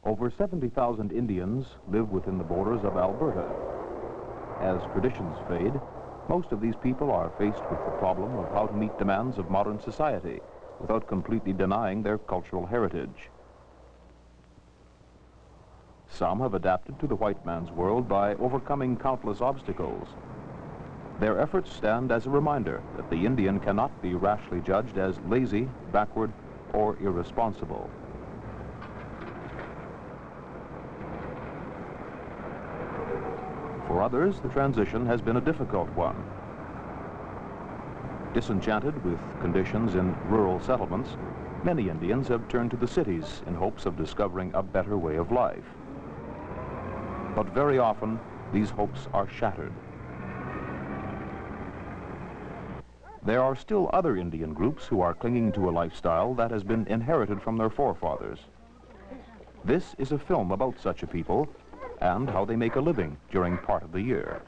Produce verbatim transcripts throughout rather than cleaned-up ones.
Over seventy thousand Indians live within the borders of Alberta. As traditions fade, most of these people are faced with the problem of how to meet demands of modern society without completely denying their cultural heritage. Some have adapted to the white man's world by overcoming countless obstacles. Their efforts stand as a reminder that the Indian cannot be rashly judged as lazy, backward, or irresponsible. For others, the transition has been a difficult one. Disenchanted with conditions in rural settlements, many Indians have turned to the cities in hopes of discovering a better way of life. But very often, these hopes are shattered. There are still other Indian groups who are clinging to a lifestyle that has been inherited from their forefathers. This is a film about such a people and how they make a living during part of the year.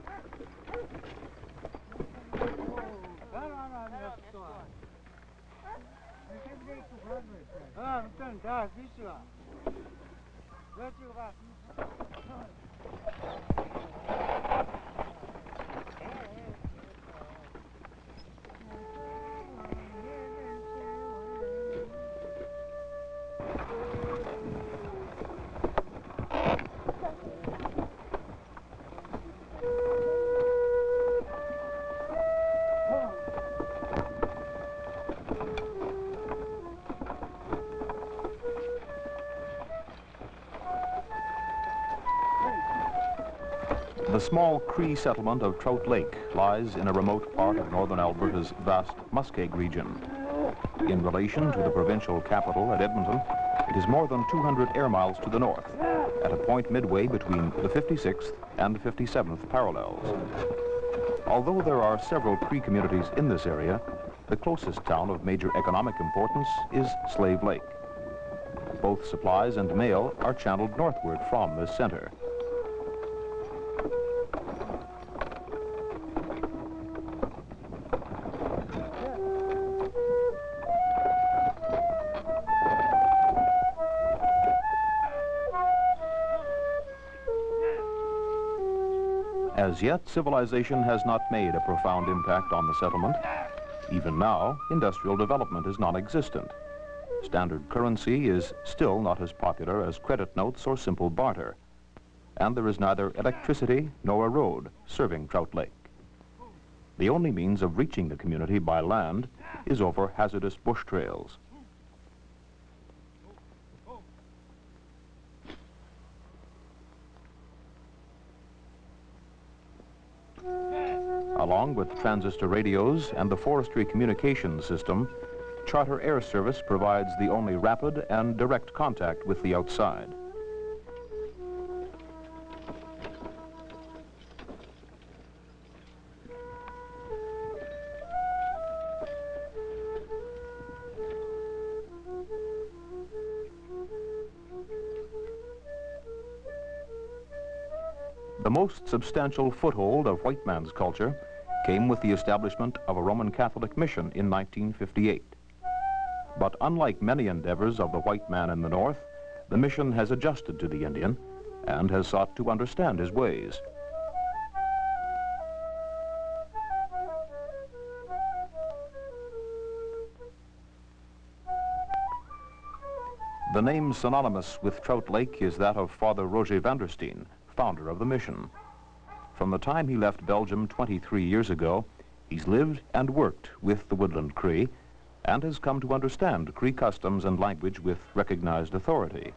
The small Cree settlement of Trout Lake lies in a remote part of northern Alberta's vast muskeg region. In relation to the provincial capital at Edmonton, it is more than two hundred air miles to the north, at a point midway between the fifty-sixth and fifty-seventh parallels. Although there are several Cree communities in this area, the closest town of major economic importance is Slave Lake. Both supplies and mail are channeled northward from this center. As yet, civilization has not made a profound impact on the settlement. Even now, industrial development is non-existent. Standard currency is still not as popular as credit notes or simple barter. And there is neither electricity nor a road serving Trout Lake. The only means of reaching the community by land is over hazardous bush trails. Along with transistor radios and the forestry communications system, charter air service provides the only rapid and direct contact with the outside. The most substantial foothold of white man's culture came with the establishment of a Roman Catholic mission in nineteen fifty-eight. But unlike many endeavors of the white man in the north, the mission has adjusted to the Indian and has sought to understand his ways. The name synonymous with Trout Lake is that of Father Roger Vandersteen, founder of the mission. From the time he left Belgium twenty-three years ago, he's lived and worked with the woodland Cree and has come to understand Cree customs and language with recognized authority.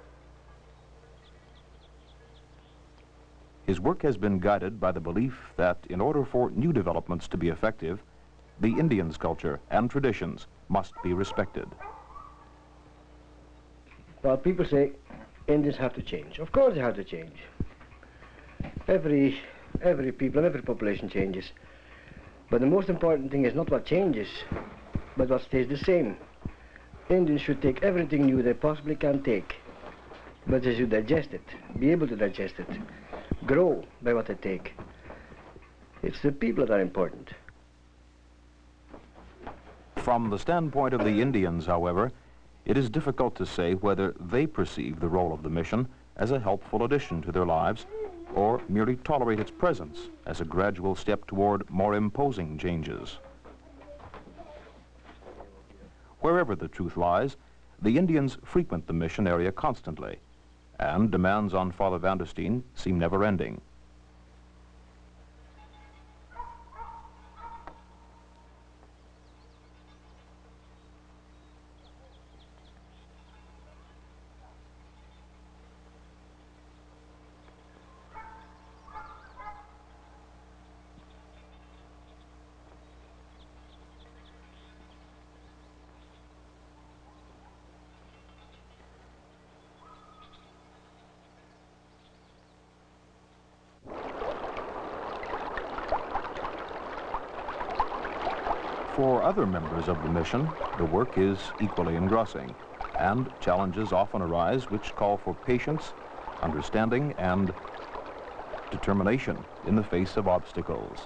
His work has been guided by the belief that in order for new developments to be effective, the Indians' culture and traditions must be respected. Well, people say Indians have to change. Of course they have to change. Every, every people and every population changes. But the most important thing is not what changes, but what stays the same. Indians should take everything new they possibly can take, but they should digest it, be able to digest it, grow by what they take. It's the people that are important. From the standpoint of the Indians, however, it is difficult to say whether they perceive the role of the mission as a helpful addition to their lives or merely tolerate its presence as a gradual step toward more imposing changes. Wherever the truth lies, the Indians frequent the mission area constantly, and demands on Father Vandersteen seem never-ending. For other members of the mission, the work is equally engrossing, and challenges often arise which call for patience, understanding, and determination in the face of obstacles.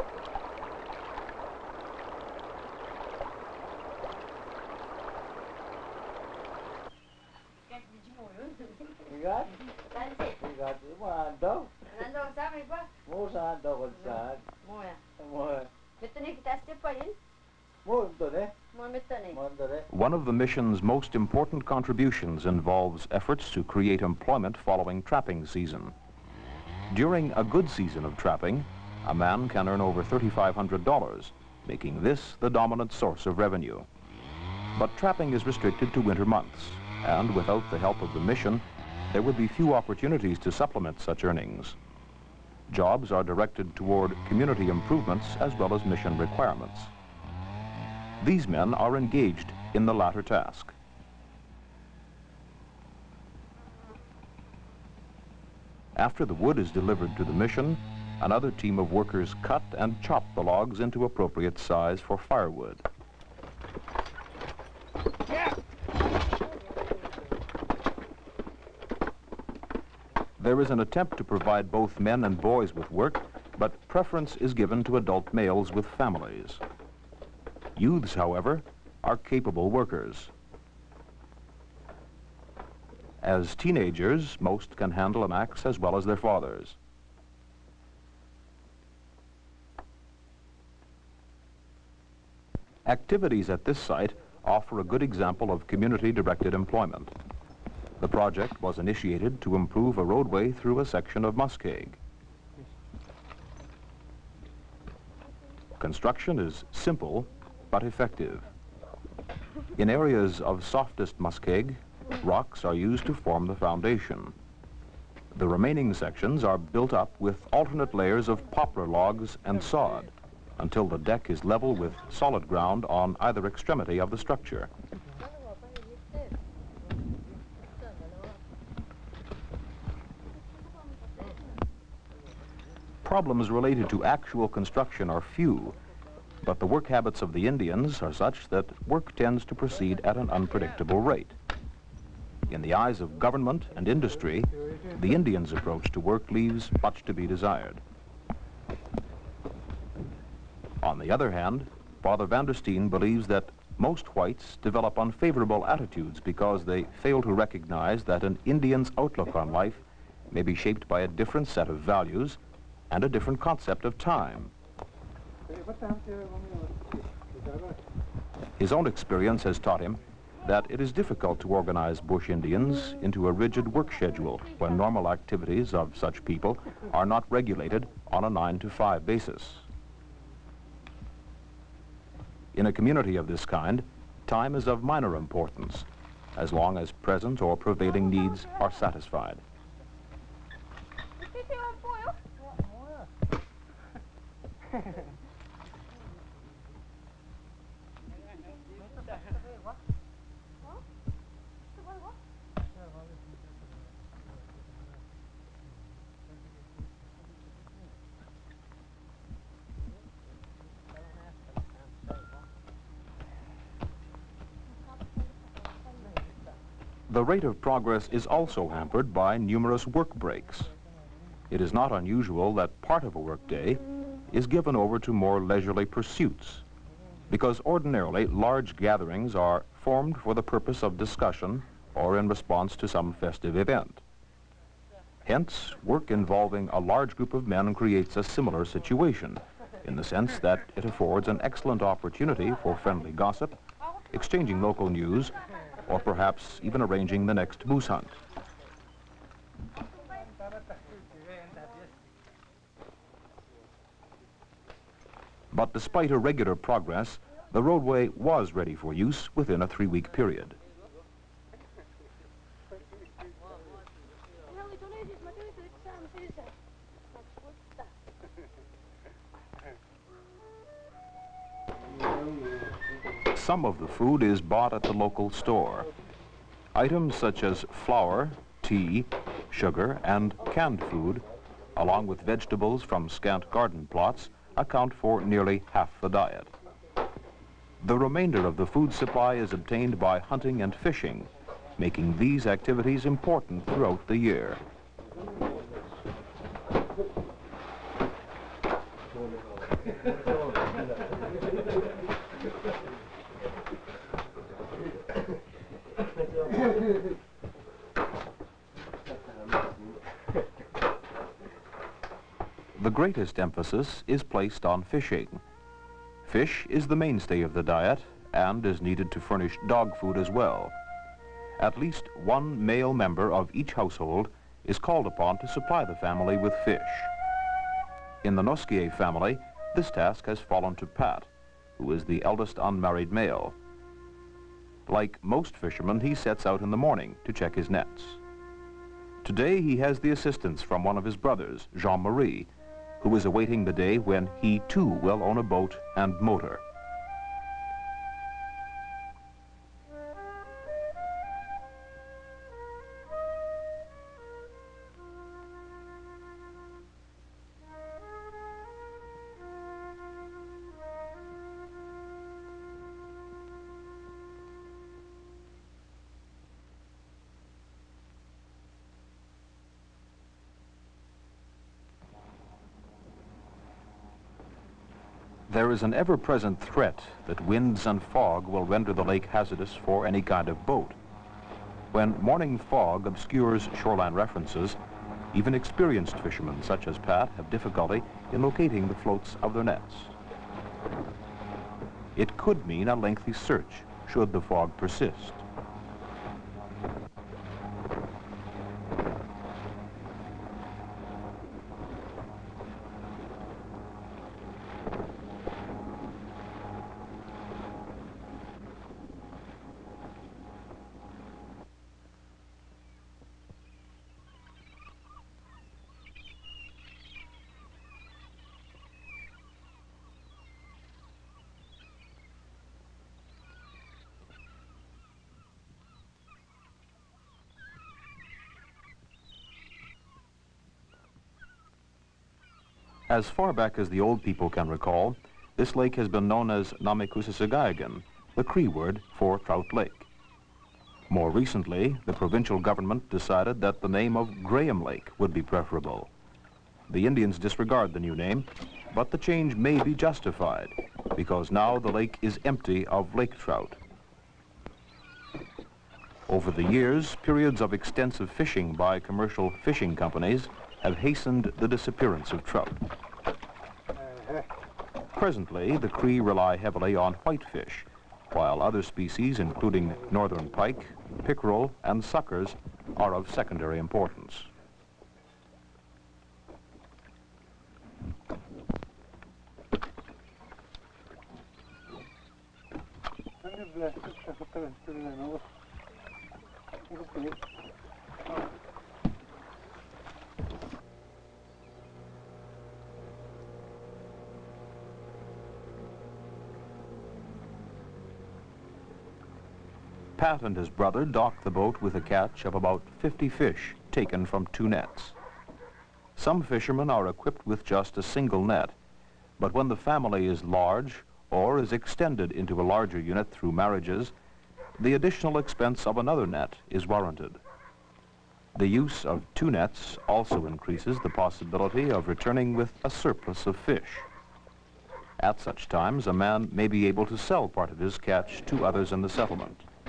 One of the mission's most important contributions involves efforts to create employment following trapping season. During a good season of trapping, a man can earn over three thousand five hundred dollars, making this the dominant source of revenue. But trapping is restricted to winter months, and without the help of the mission, there would be few opportunities to supplement such earnings. Jobs are directed toward community improvements as well as mission requirements. These men are engaged in the latter task. After the wood is delivered to the mission, another team of workers cut and chop the logs into appropriate size for firewood. There is an attempt to provide both men and boys with work, but preference is given to adult males with families. Youths, however, are capable workers. As teenagers, most can handle an axe as well as their fathers. Activities at this site offer a good example of community-directed employment. The project was initiated to improve a roadway through a section of muskeg. Construction is simple but effective. In areas of softest muskeg, rocks are used to form the foundation. The remaining sections are built up with alternate layers of poplar logs and sod until the deck is level with solid ground on either extremity of the structure. Problems related to actual construction are few, but the work habits of the Indians are such that work tends to proceed at an unpredictable rate. In the eyes of government and industry, the Indians' approach to work leaves much to be desired. On the other hand, Father Vandersteen believes that most whites develop unfavorable attitudes because they fail to recognize that an Indian's outlook on life may be shaped by a different set of values and a different concept of time. His own experience has taught him that it is difficult to organize bush Indians into a rigid work schedule when normal activities of such people are not regulated on a nine to five basis. In a community of this kind, time is of minor importance, as long as present or prevailing needs are satisfied. The rate of progress is also hampered by numerous work breaks. It is not unusual that part of a workday is given over to more leisurely pursuits, because ordinarily large gatherings are formed for the purpose of discussion or in response to some festive event. Hence, work involving a large group of men creates a similar situation, in the sense that it affords an excellent opportunity for friendly gossip, exchanging local news, or perhaps even arranging the next moose hunt. But despite irregular progress, the roadway was ready for use within a three-week period. Some of the food is bought at the local store. Items such as flour, tea, sugar, and canned food, along with vegetables from scant garden plots, account for nearly half the diet. The remainder of the food supply is obtained by hunting and fishing, making these activities important throughout the year. The greatest emphasis is placed on fishing. Fish is the mainstay of the diet and is needed to furnish dog food as well. At least one male member of each household is called upon to supply the family with fish. In the Nosquier family, this task has fallen to Pat, who is the eldest unmarried male. Like most fishermen, he sets out in the morning to check his nets. Today, he has the assistance from one of his brothers, Jean-Marie, who is awaiting the day when he too will own a boat and motor. There is an ever-present threat that winds and fog will render the lake hazardous for any kind of boat. When morning fog obscures shoreline references, even experienced fishermen such as Pat have difficulty in locating the floats of their nets. It could mean a lengthy search should the fog persist. As far back as the old people can recall, this lake has been known as Namikusasagayagan, the Cree word for Trout Lake. More recently, the provincial government decided that the name of Graham Lake would be preferable. The Indians disregard the new name, but the change may be justified, because now the lake is empty of lake trout. Over the years, periods of extensive fishing by commercial fishing companies have hastened the disappearance of trout. Presently, the Cree rely heavily on whitefish, while other species, including northern pike, pickerel, and suckers, are of secondary importance. Pat and his brother docked the boat with a catch of about fifty fish taken from two nets. Some fishermen are equipped with just a single net, but when the family is large or is extended into a larger unit through marriages, the additional expense of another net is warranted. The use of two nets also increases the possibility of returning with a surplus of fish. At such times, a man may be able to sell part of his catch to others in the settlement.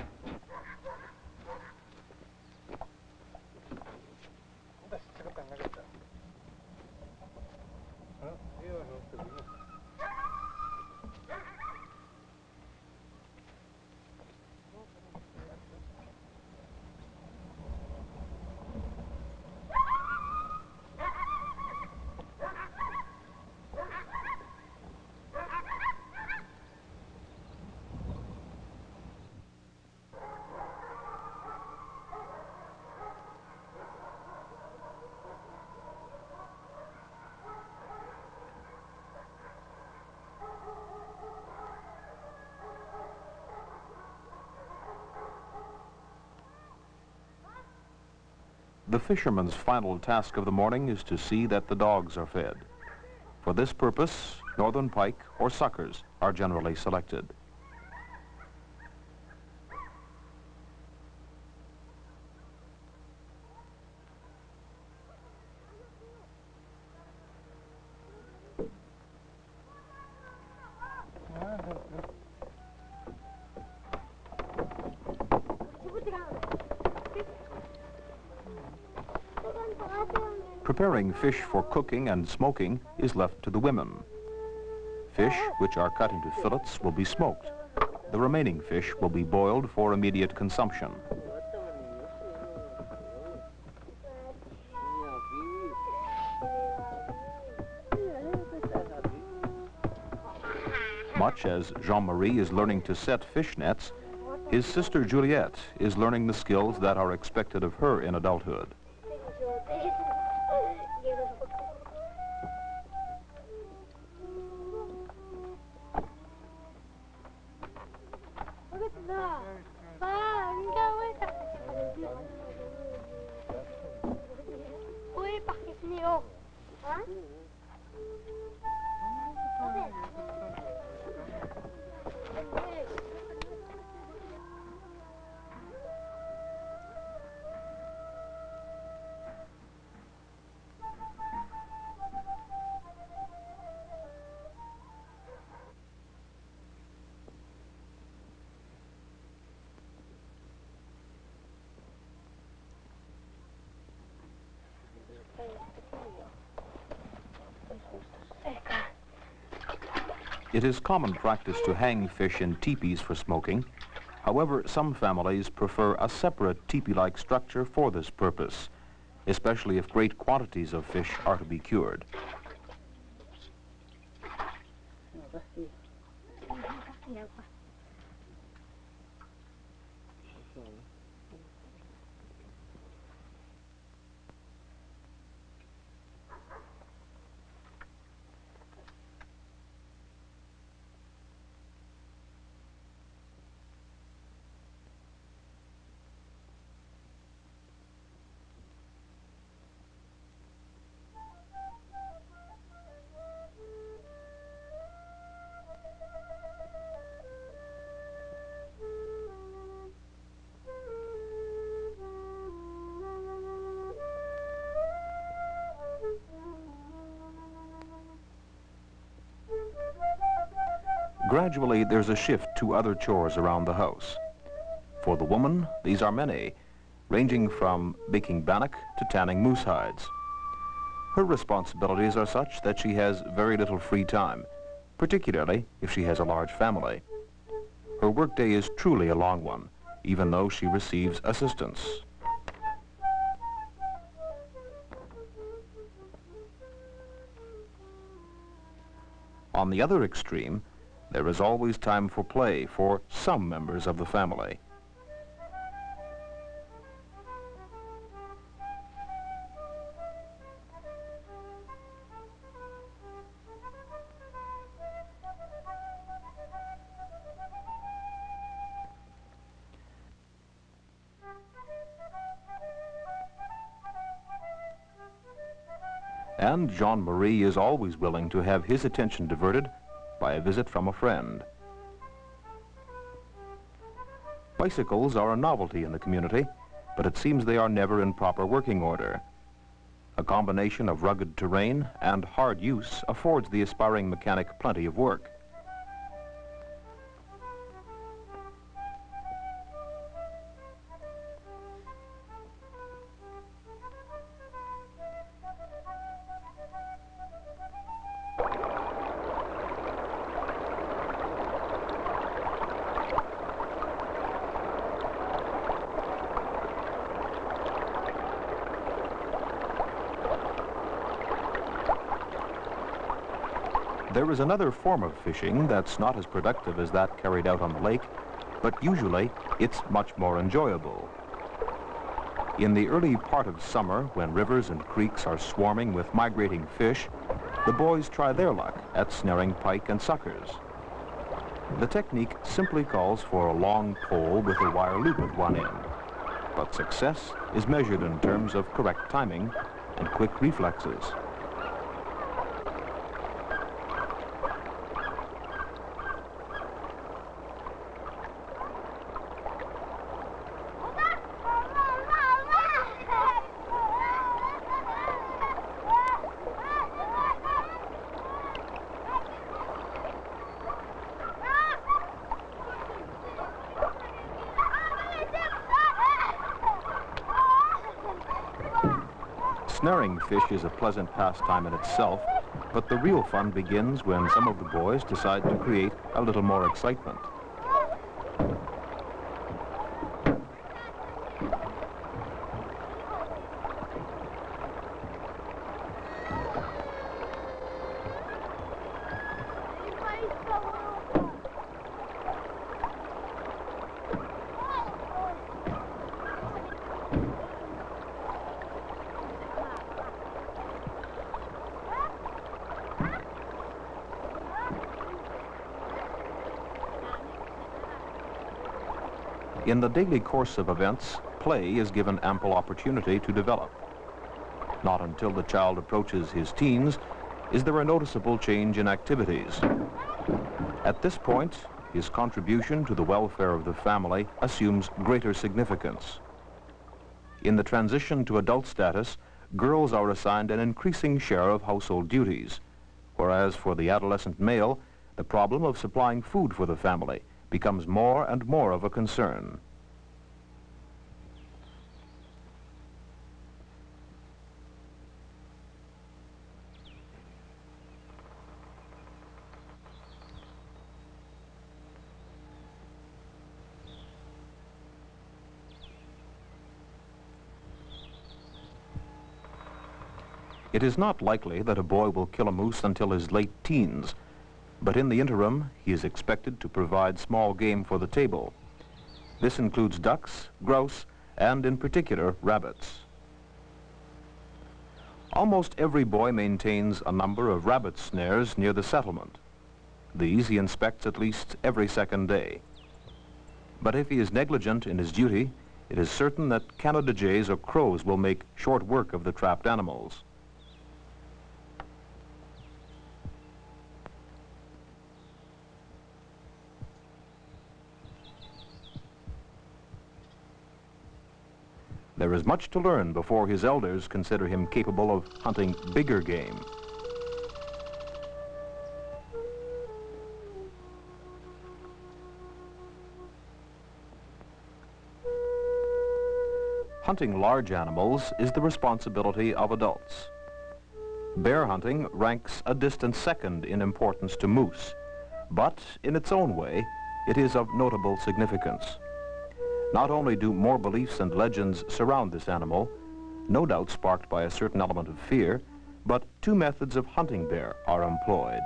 The fisherman's final task of the morning is to see that the dogs are fed. For this purpose, northern pike or suckers are generally selected. Preparing fish for cooking and smoking is left to the women. Fish, which are cut into fillets, will be smoked. The remaining fish will be boiled for immediate consumption. Much as Jean-Marie is learning to set fish nets, his sister Juliette is learning the skills that are expected of her in adulthood. It is common practice to hang fish in teepees for smoking. However, some families prefer a separate teepee-like structure for this purpose, especially if great quantities of fish are to be cured. Gradually, there's a shift to other chores around the house. For the woman, these are many, ranging from baking bannock to tanning moose hides. Her responsibilities are such that she has very little free time, particularly if she has a large family. Her workday is truly a long one, even though she receives assistance. On the other extreme, there is always time for play for some members of the family. And Jean-Marie is always willing to have his attention diverted by a visit from a friend. Bicycles are a novelty in the community, but it seems they are never in proper working order. A combination of rugged terrain and hard use affords the aspiring mechanic plenty of work. There is another form of fishing that's not as productive as that carried out on the lake, but usually it's much more enjoyable. In the early part of summer, when rivers and creeks are swarming with migrating fish, the boys try their luck at snaring pike and suckers. The technique simply calls for a long pole with a wire loop at one end. but success is measured in terms of correct timing and quick reflexes. Snaring fish is a pleasant pastime in itself, but the real fun begins when some of the boys decide to create a little more excitement. In the daily course of events, play is given ample opportunity to develop. Not until the child approaches his teens is there a noticeable change in activities. At this point, his contribution to the welfare of the family assumes greater significance. In the transition to adult status, girls are assigned an increasing share of household duties, whereas for the adolescent male, the problem of supplying food for the family becomes more and more of a concern. It is not likely that a boy will kill a moose until his late teens, but in the interim, he is expected to provide small game for the table. This includes ducks, grouse, and in particular, rabbits. Almost every boy maintains a number of rabbit snares near the settlement. These he inspects at least every second day. But if he is negligent in his duty, it is certain that Canada jays or crows will make short work of the trapped animals. There is much to learn before his elders consider him capable of hunting bigger game. Hunting large animals is the responsibility of adults. Bear hunting ranks a distant second in importance to moose, but in its own way, it is of notable significance. Not only do more beliefs and legends surround this animal, no doubt sparked by a certain element of fear, but two methods of hunting bear are employed.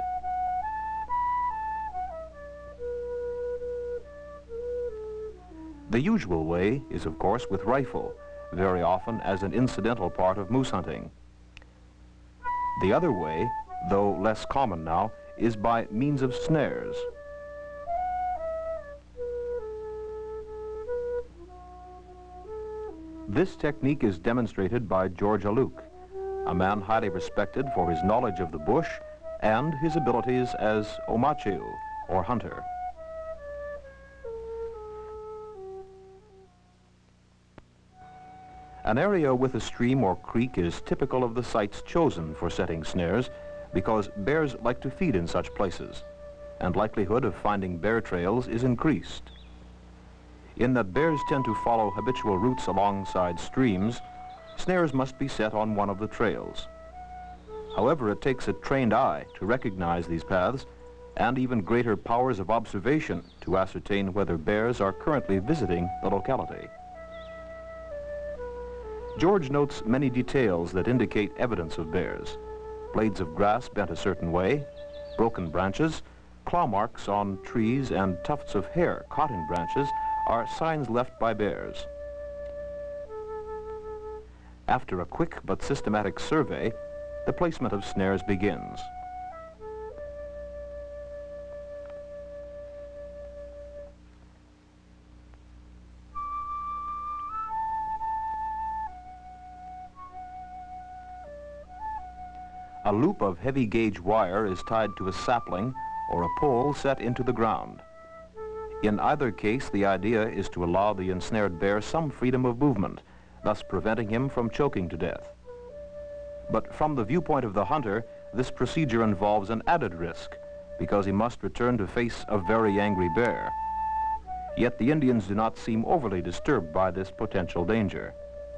The usual way is, of course, with rifle, very often as an incidental part of moose hunting. The other way, though less common now, is by means of snares. This technique is demonstrated by George Aluk, a man highly respected for his knowledge of the bush and his abilities as omachiu, or hunter. An area with a stream or creek is typical of the sites chosen for setting snares because bears like to feed in such places, and likelihood of finding bear trails is increased. In that bears tend to follow habitual routes alongside streams, snares must be set on one of the trails. However, it takes a trained eye to recognize these paths and even greater powers of observation to ascertain whether bears are currently visiting the locality. George notes many details that indicate evidence of bears. Blades of grass bent a certain way, broken branches, claw marks on trees, and tufts of hair caught in branches are signs left by bears. After a quick but systematic survey, the placement of snares begins. A loop of heavy gauge wire is tied to a sapling or a pole set into the ground. In either case, the idea is to allow the ensnared bear some freedom of movement, thus preventing him from choking to death. But from the viewpoint of the hunter, this procedure involves an added risk because he must return to face a very angry bear. Yet the Indians do not seem overly disturbed by this potential danger.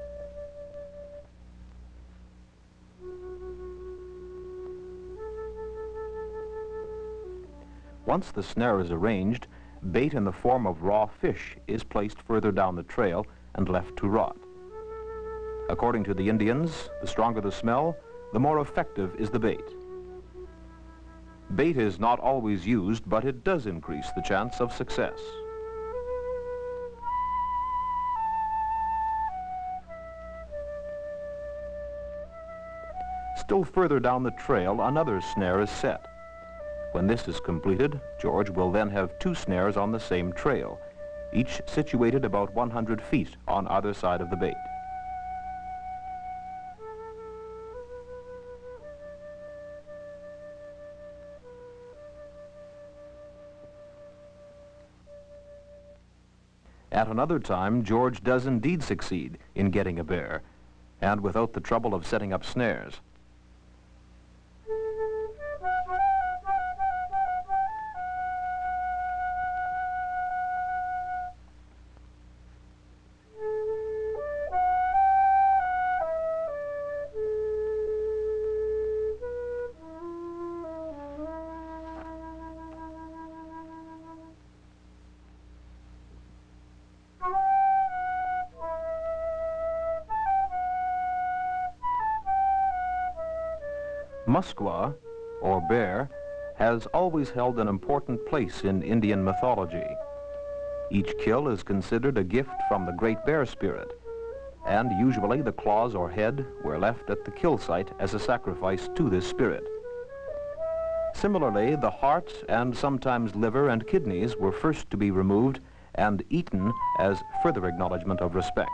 Once the snare is arranged, bait in the form of raw fish is placed further down the trail and left to rot. According to the Indians, the stronger the smell, the more effective is the bait. Bait is not always used, but it does increase the chance of success. Still further down the trail, another snare is set. When this is completed, George will then have two snares on the same trail, each situated about one hundred feet on either side of the bait. At another time, George does indeed succeed in getting a bear, and without the trouble of setting up snares. Musqua, or bear, has always held an important place in Indian mythology. Each kill is considered a gift from the Great Bear Spirit, and usually the claws or head were left at the kill site as a sacrifice to this spirit. Similarly, the heart and sometimes liver and kidneys were first to be removed and eaten as further acknowledgement of respect.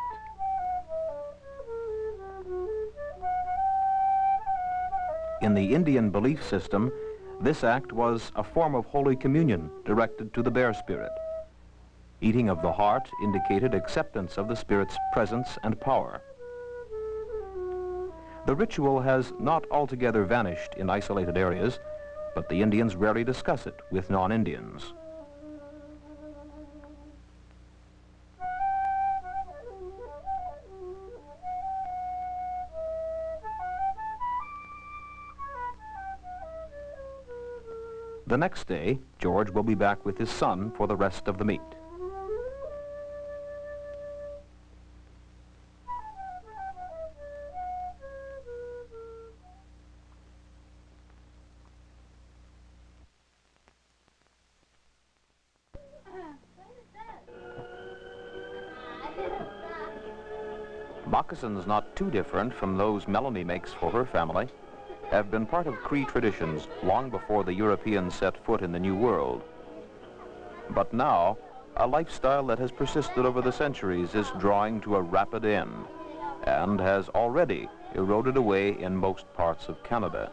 In the Indian belief system, this act was a form of Holy Communion directed to the bear spirit. Eating of the heart indicated acceptance of the spirit's presence and power. The ritual has not altogether vanished in isolated areas, but the Indians rarely discuss it with non-Indians. The next day, George will be back with his son for the rest of the meet. Moccasins not too different from those Melanie makes for her family have been part of Cree traditions long before the Europeans set foot in the New World. But now, a lifestyle that has persisted over the centuries is drawing to a rapid end and has already eroded away in most parts of Canada.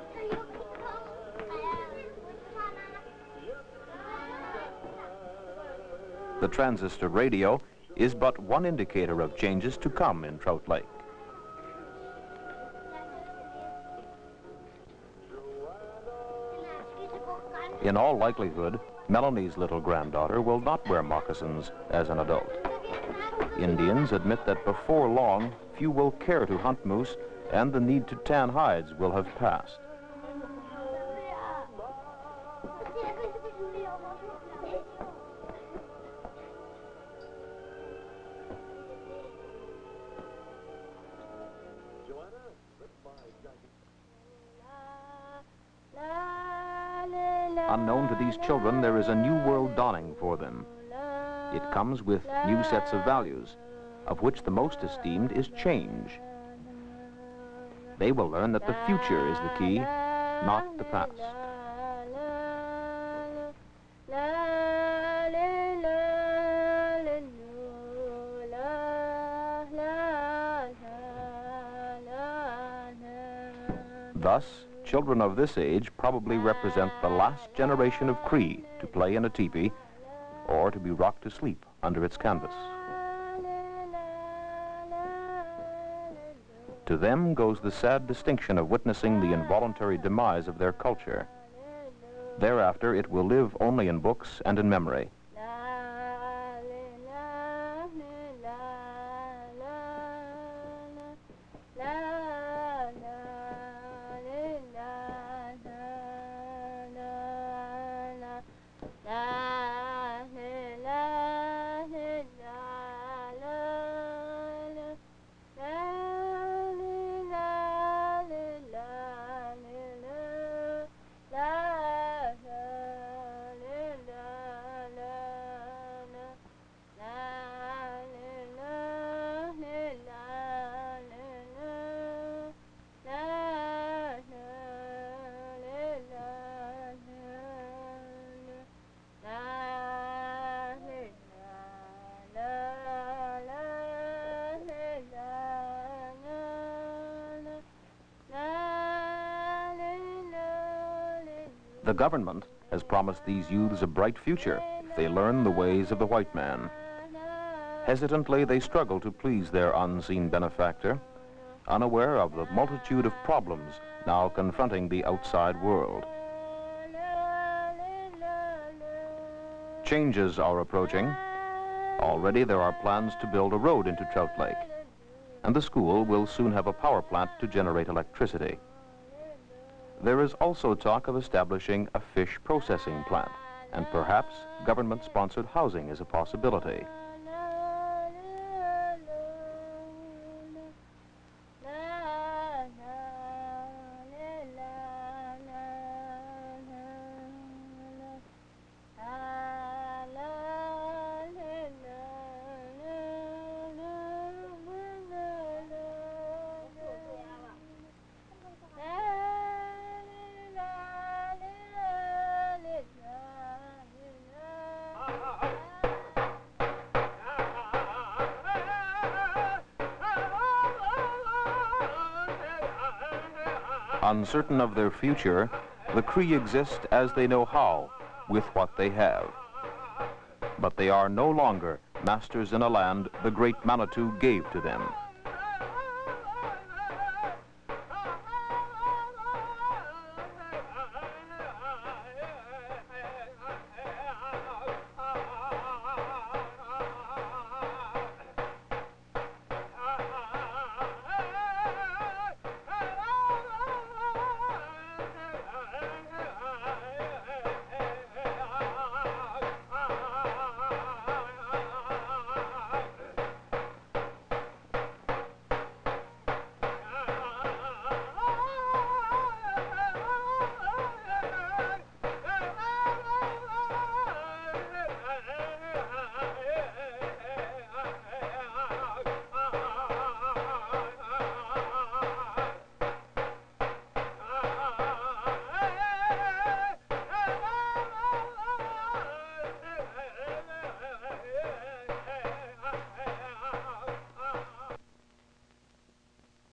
The transistor radio is but one indicator of changes to come in Trout Lake. In all likelihood, Melanie's little granddaughter will not wear moccasins as an adult. Indians admit that before long, few will care to hunt moose, and the need to tan hides will have passed. Unknown to these children, there is a new world dawning for them. It comes with new sets of values, of which the most esteemed is change. They will learn that the future is the key, not the past. Thus, children of this age probably represent the last generation of Cree to play in a tipi or to be rocked to sleep under its canvas. To them goes the sad distinction of witnessing the involuntary demise of their culture. Thereafter, it will live only in books and in memory. The government has promised these youths a bright future if they learn the ways of the white man. Hesitantly, they struggle to please their unseen benefactor, unaware of the multitude of problems now confronting the outside world. Changes are approaching. Already there are plans to build a road into Trout Lake, and the school will soon have a power plant to generate electricity. There is also talk of establishing a fish processing plant, and perhaps government-sponsored housing is a possibility. Uncertain of their future, the Cree exist as they know how, with what they have. But they are no longer masters in a land the great Manitou gave to them.